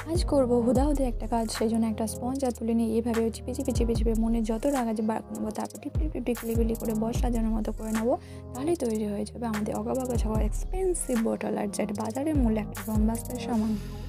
আজ করব হুদাহুদি একটা কাজ, সেই জন্য একটা স্পঞ্জ আর তুলে নিয়ে এইভাবে চিপে চিপে চিপে চিপে মনে যত রাগ আছে বার করে নেবো। তারপর টিপলি টিপলি কিলিবিলি করে বস সাজানোর মতো করে নেবো। তাহলেই তৈরি হয়ে যাবে আমাদের অগাবাগা ছাওয়া এক্সপেন্সিভ বটল আর্ট, যেটা বাজারের মূল্য একটা ব্রহ্মাস্ত্রের সমান।